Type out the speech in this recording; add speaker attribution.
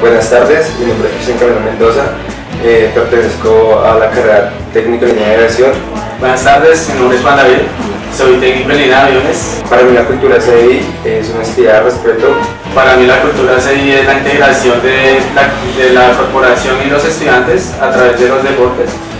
Speaker 1: Buenas tardes, mi nombre es Cristian Camilo Mendoza, pertenezco a la carrera técnico en línea de aviación.
Speaker 2: Buenas tardes, mi nombre es Juan David, soy técnico en línea de aviones.
Speaker 1: Para mí la cultura CDI es honestidad, respeto.
Speaker 2: Para mí la cultura CDI es la integración de la corporación y los estudiantes a través de los deportes.